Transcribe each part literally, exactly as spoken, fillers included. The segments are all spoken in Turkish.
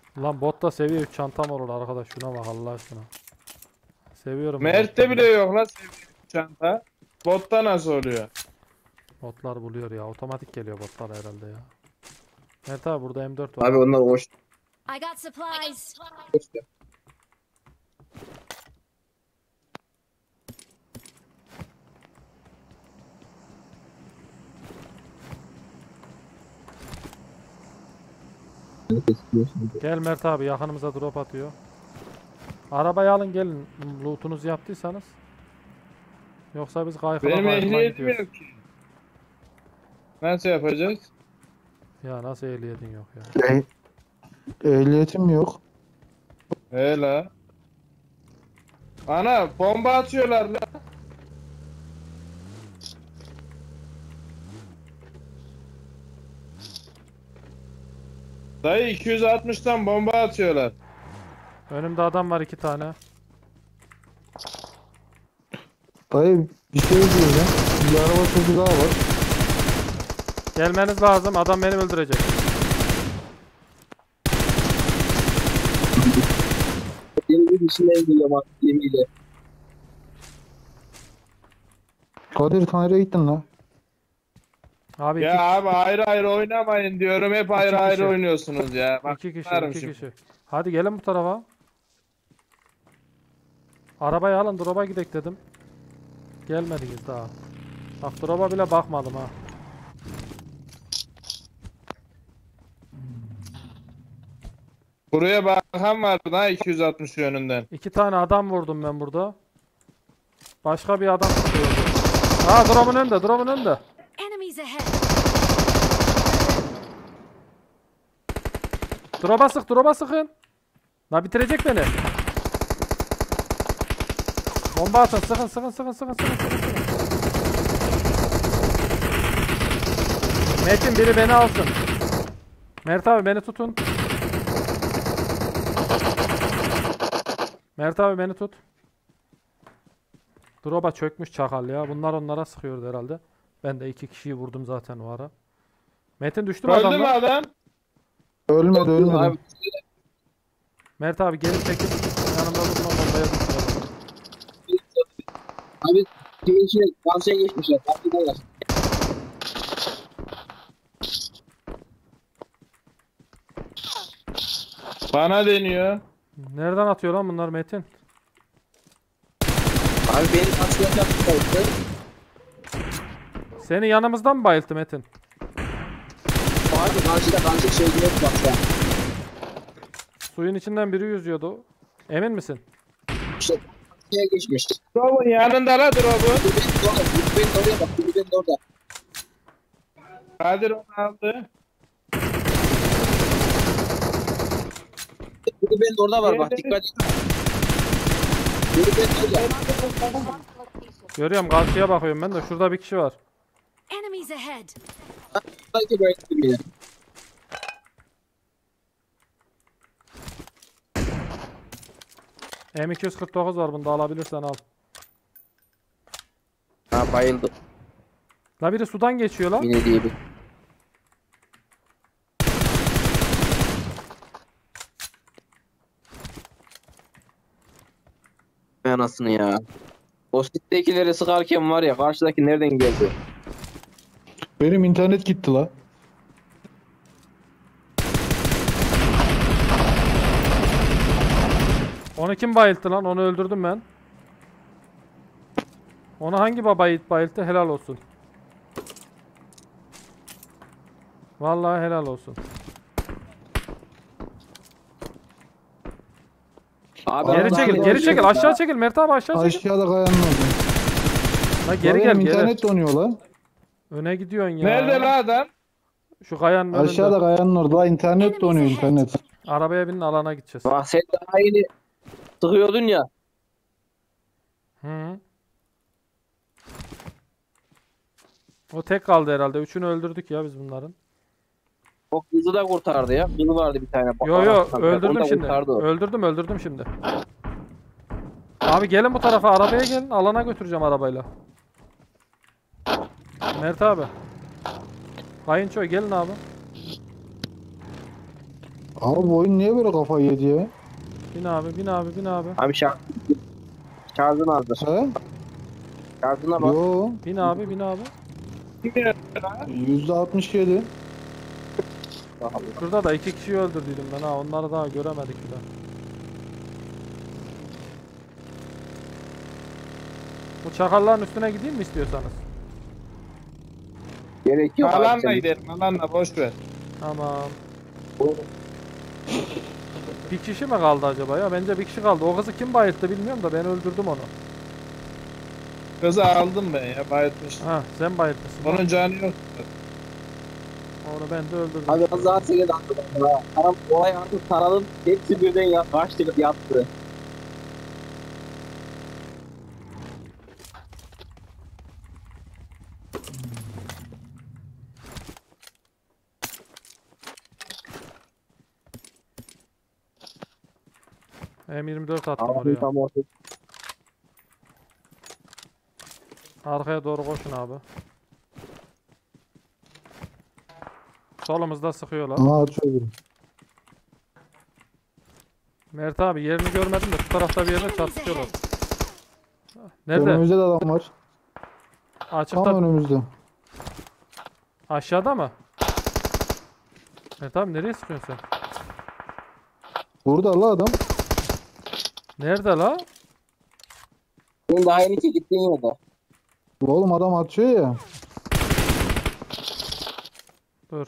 Lan botta seviye üç çantam olur arkadaş, şuna bak Allah aşkına. Seviyorum. Mert'te bile yok lan seviye çanta. Botta nasıl oluyor? Botlar buluyor ya. Otomatik geliyor botlar herhalde ya. Mert abi burada M dört var. Abi onlar hoş. I got supplies. Gel Mert abi, yakınımıza drop atıyor. Arabayı alın gelin. Loot'unuzu yaptıysanız. Yoksa biz kaykıla Benim kaykıla ehliyetim gidiyoruz. yok ki. Nasıl yapacağız? Ya nasıl ehliyetin yok ya? Eh ehliyetim yok. He la. Ana bomba atıyorlar la. Dayı iki yüz altmıştan bomba atıyorlar. Önümde adam var iki tane. Dayı bir şey diyeceğim. Bir araba çocuğu daha var. Gelmeniz lazım. Adam beni öldürecek. Benim bir şeyler geliyor bak gemiyle. Kadir nereye gittin lan? Abi iki, Ya abi ayrı ayrı oynamayın diyorum. Hep ayrı İki ayrı kişi. oynuyorsunuz ya. Bak, iki kişi, varım iki şimdi. kişi. Hadi gelin bu tarafa. Arabayı alın, drop'a gidek dedim. Gelmediniz daha. Bak drop'a bile bakmadım ha. Buraya bakan vardı ha iki yüz altmış yönünden. İki tane adam vurdum ben burada. Başka bir adam tutuyordu. Aa, drop'un önünde, drop'un önünde. Enemies ahead. Drop'a sık, drop'a sıkın. La bitirecek beni. Bomba atın, sıkın, sıkın, sıkın, sıkın, sıkın, sıkın, sıkın. Metin biri beni alsın. Mert abi beni tutun. Mert abi beni tut. Drop'a çökmüş çakal ya. Bunlar onlara sıkıyordu herhalde. Ben de iki kişiyi vurdum zaten o ara. Metin düştü mü Öldü mü adamlar? adam? Ölmedi ölmedi. Abi Mert abi geri çekil. Yanımda durma, bombaya düşüyor. abi kimin içine karşıya geçmişler. Farkındalar. Bana deniyor. Nereden atıyor lan bunlar Metin? Abi benim karşıya yaptılar. Seni yanımızdan mı bayılttı Metin? Abi karşıda karşı şey yok bak sen. Suyun içinden biri yüzüyordu. Emin misin? İşte karşıya geçmiş. Drop'un yanında la drop'un. Kulübenin orada. Kulübenin oraya bak. Kulübenin orada. Kadir onu aldı. Kulübenin orada var bak. Dikkat et. Kulübenin orada. Görüyorum, karşıya bakıyorum ben de. Şurada bir kişi var. Enemies ahead. Sanki böyle bir yer. M iki yüz kırk dokuz var, bunda alabilirsen al. Ha bayıldım. La biri sudan geçiyor lan. Yine diye bir. Anasını ya. O sittekileri sıkarken var ya karşıdaki nereden geldi? Benim internet gitti la. Onu kim bayılttı lan? Onu öldürdüm ben. Onu hangi baba yiğit bayılttı? Helal olsun. Vallahi helal olsun. Abi Geri Adam çekil, daha geri şey- çekil. Aşağı çekil. Mert abi aşağı çekil. Aşağıda kayanın orada. La geri Benim gel, geri. internet donuyor la. Öne gidiyorsun ya. Nerede la adam? Şu kayanın önünde. Aşağıda kayanın orada. La internet donuyor internet. Arabaya binin, alana gideceğiz. bak sen daha yeni sıkıyordun ya. Hı. O tek kaldı herhalde. Üçünü öldürdük ya biz bunların. O kızı da kurtardı ya. Kızı vardı bir tane. Yo yo, Onu öldürdüm da şimdi. kurtardı o. Öldürdüm öldürdüm şimdi. Abi gelin bu tarafa, arabaya gelin. Alana götüreceğim arabayla. Mert abi. Kayınço gelin abi. Abi bu oyun niye böyle kafayı yedi ya? Bin abi, bin abi, bin abi. Abi şarj, şarjın azdır. He? Şarjına bak. Yo. Bin abi, bin abi. yüzde altmış yedi. Şurada da iki kişiyi öldürdüydüm ben ha. Onları daha göremedik bile. Bu çakalların üstüne gideyim mi istiyorsanız? Gerek yok. Alanla abi. gidelim. Alanla boş ver. Tamam. Bir kişi mi kaldı acaba ya? Bence bir kişi kaldı. O kızı kim bayılttı bilmiyorum da ben öldürdüm onu. Kızı aldım ben ya. Bayıtmıştım. Ha, sen bayıltmışsın. Onun canı yok. Onu ben de öldürdüm. Abi az daha sekiz attı. Aram olay artık saralım. Hepsi birden ya, kaçtı yattı. M yirmi dört attım Abi oraya. tam orta. Arkaya doğru koşun abi. Solumuzda sıkıyorlar. Aha açıyor biri. Mert abi yerini görmedim de şu tarafta bir yerde Enemies çatışıyorlar. ahead. Nerede? Önümüzde de adam var. Tam Açıkta. önümüzde. Aşağıda mı? Mert abi nereye sıkıyorsun sen? Burada la adam. Nerede la? Senin daha yeni ki gittiğin yerde. Oğlum adam atıyor ya. Dur.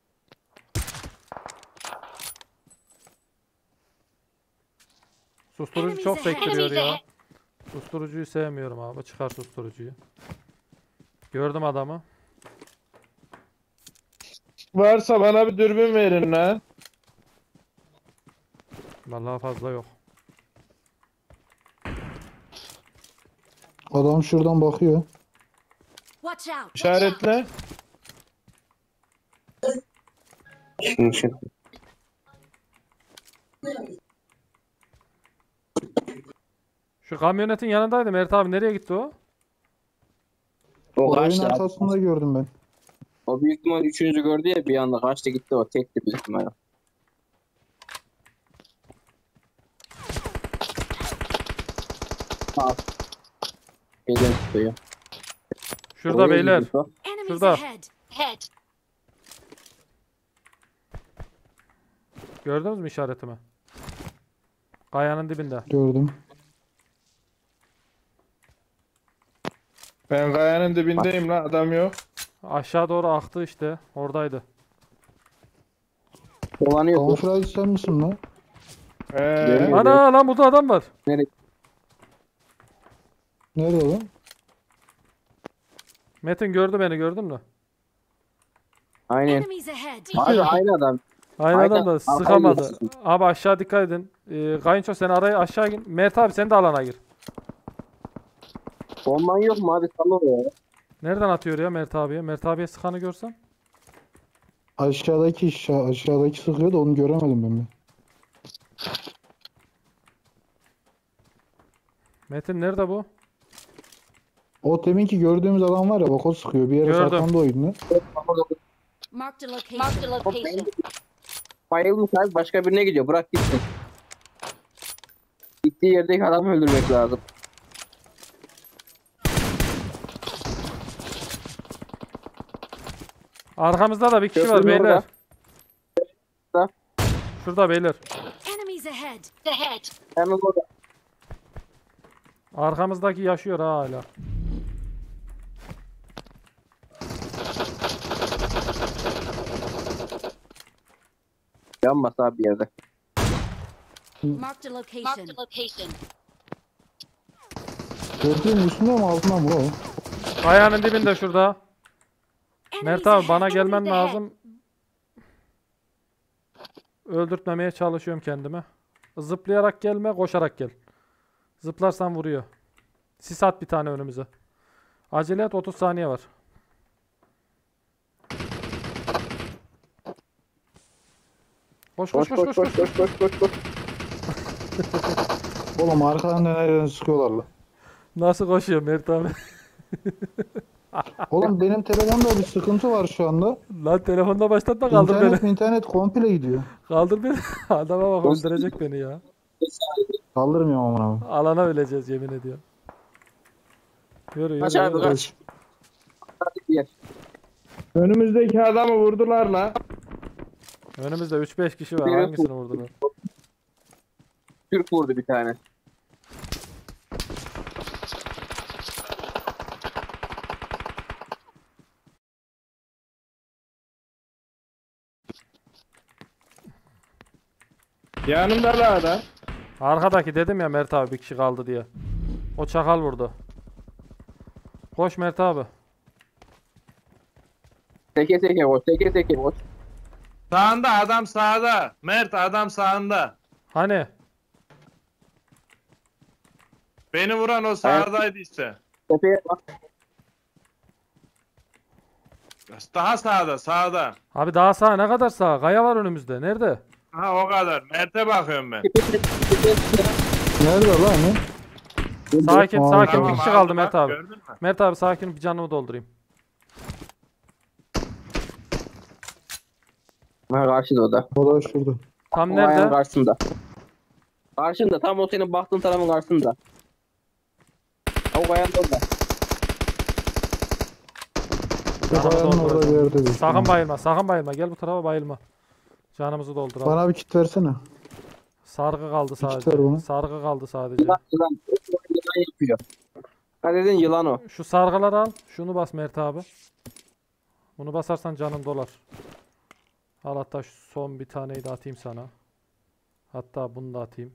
Susturucu çok sektiriyor ya. Susturucuyu sevmiyorum abi. Çıkar susturucuyu. Gördüm adamı. Varsa bana bir dürbün verin lan. Vallahi fazla yok. Adam şuradan bakıyor. Watch out. İşaretle. Şimdi şu. Şu kamyonetin yanındaydı Mert abi. Nereye gitti o? O Oyun kaçtı. arkasında gördüm ben. O büyük ihtimal üçüncü gördü ya bir anda kaçtı gitti o. Tekti büyük ihtimal. Ha. Gelen tutuyor. Şurada Oraya beyler. gidiyor. Enemies Şurada. ahead. Head. Gördünüz mü işaretimi? Kayanın dibinde. Gördüm. Ben kayanın dibindeyim lan. Adam yok. Aşağı doğru aktı işte. Oradaydı. Dolanıyor. bu. Kamuflaj sen misin lan? Ee, Evet. Ana lan burada adam var. Nereye? Nerede lan? Metin gördü beni, gördün mü? Aynen. Enemies ahead. Abi aynı adam. Aynı Aynen. adam da Arkaya sıkamadı. geçsin. Abi aşağı dikkat edin. Ee, Kayınço sen araya aşağı gir. Mert abi sen de alana gir. Bomban yok mu abi? Salla oraya. Nereden atıyor ya Mert abiye? Mert abiye sıkanı görsem. Aşağıdaki aşağı, aşağıdaki sıkıyor da onu göremedim ben. bir. Metin nerede bu? O teminki gördüğümüz adam var ya bak o sıkıyor. Bir yere Gördüm. saklandı o ibne. Marked a location. Marked a location. Bayılmış abi başka birine gidiyor. Bırak gitsin. Gittiği yerdeki adamı öldürmek lazım. Arkamızda da bir kişi var Köprünün beyler. orada. Şurada beyler. Enemies ahead. Ahead. Hemen orada. Arkamızdaki yaşıyor ha hala. Yanmaz abi bir yerde. Marked a location. Marked a location. Gördüğüm üstünde mi altında mı o? Kayanın dibinde şurada. Enemies Mert abi bana ahead. gelmen Enemies ahead. lazım. Öldürtmemeye çalışıyorum kendimi. Zıplayarak gelme, koşarak gel. Zıplarsan vuruyor. Sis at bir tane önümüze. Acele et, otuz saniye var. Koş koş Koş koş koş. koş koş koş koş koş. Oğlum arkadan da nereden sıkıyorlar lan. Nasıl koşuyor Mert abi? Oğlum benim telefonda bir sıkıntı var şu anda. Lan telefonda başlatma kaldır İnternet beni. internet komple gidiyor. Kaldır beni. Adama bak öldürecek beni ya. Kaldırmıyorum amına abi. Alana öleceğiz yemin ediyorum. Yürü yürü. Kaç abi yürü. kaç. Hadi gel. Önümüzdeki adamı vurdular la. Önümüzde üç beş kişi var. Evet. Hangisini vurdular? Türk vurdu bir tane. Yanımda la adam. Arkadaki dedim ya Mert abi bir kişi kaldı diye. O çakal vurdu. Koş Mert abi. Teke teke koş. Teke teke koş. Sağında adam sağda. Mert adam sağında. Hani? Beni vuran o sağdaydı işte. Tepeye bak. Daha sağda sağda. Abi daha sağ ne kadar sağ? Kaya var önümüzde. Nerede? Ha o kadar. Mert'e bakıyorum ben. Nerede lan ne? Sakin Tamam, sakin. tamam. Bir kişi kaldı aldım, Mert bak, abi. gördün mü? Mert abi sakin bir canımı doldurayım. Ha karşıda o da. O da şurada. Tam O ayağın nerede? karşısında. Karşında. Tam o senin baktığın tarafın karşısında. O ayağın orada. Bu Canımı kayanın orada bir dolduracağım. yerde bir. Sakın bayılma, sakın bayılma. Gel bu tarafa bayılma. Canımızı dolduralım. Bana bir kit versene. Sargı kaldı sadece. ver bunu. Sargı kaldı sadece. Yılan yılan. Yılan yapıyor. Ha dedin yılan o. Şu sargıları al. Şunu bas Mert abi. Bunu basarsan canın dolar. Al hatta şu son bir taneyi de atayım sana. Hatta bunu da atayım.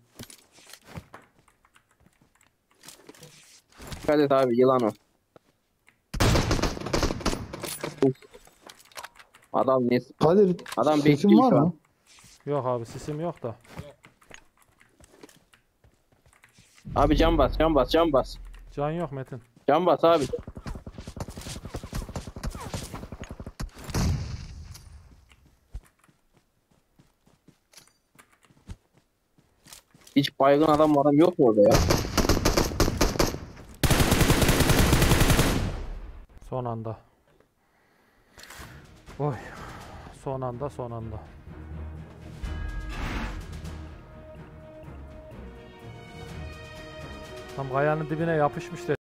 Dikkat et abi yılan o. Uf. Adam ne? Kadir Adam sesin bekliyor var şu an. mı? Yok abi sisim yok da. Abi cam bas, cam bas, cam bas. Can yok Metin. Cam bas abi. Hiç baygın adam adam yok mu orada ya? Son anda. Oy. Son anda son anda. Tam kayanın dibine yapışmış.